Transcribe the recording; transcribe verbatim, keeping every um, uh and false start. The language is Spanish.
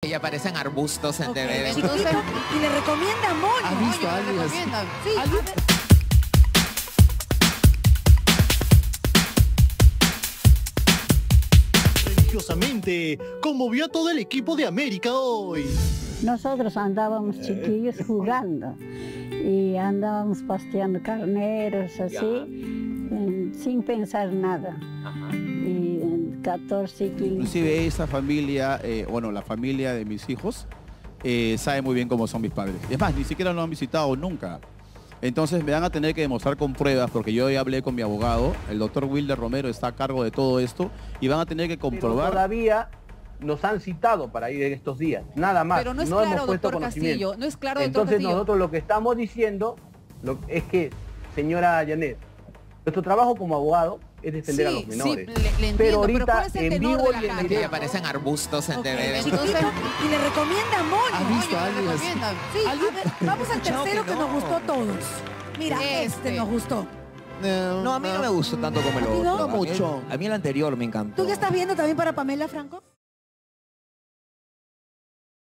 Y aparecen arbustos en Okay, T V. entonces, y le recomienda Moño. ¿Has visto Moño, a le alguien así? recomiendan. Sí, a ¿Alguien? ver. Religiosamente, conmovió a todo el equipo de América hoy. Nosotros andábamos chiquillos jugando y andábamos pasteando carneros así, en- sin pensar nada. Y en catorce, quince. Inclusive esa familia, eh, bueno, la familia de mis hijos, eh, sabe muy bien cómo son mis padres. Es más, ni siquiera lo han visitado nunca. Entonces me van a tener que demostrar con pruebas, porque yo ya hablé con mi abogado, el doctor Wilder Romero está a cargo de todo esto, y van a tener que Pero comprobar... todavía nos han citado para ir en estos días, nada más. Pero no es hemos claro, puesto doctor conocimiento. Castillo, no es claro, doctor Entonces Castillo. nosotros lo que estamos diciendo lo- es que, señora Janet, nuestro trabajo como abogado es defender a los Sí, menores. sí, le, le entiendo, pero ahorita ¿cuál es el en tenor vivo de la y en carta? Y directo. aparecen arbustos en Ok, T V. entonces, y le recomienda Moño. ¿Has visto Moño, a le alguien así? recomiendan. Sí, A ver, vamos al Escuchado tercero que que nos no. gustó a todos. Mira, este, Este. nos gustó. No, a mí no me gustó tanto como el ¿A ti otro. no? A mí- Mucho. A mí el anterior me encantó. ¿Tú qué estás viendo también para Pamela Franco?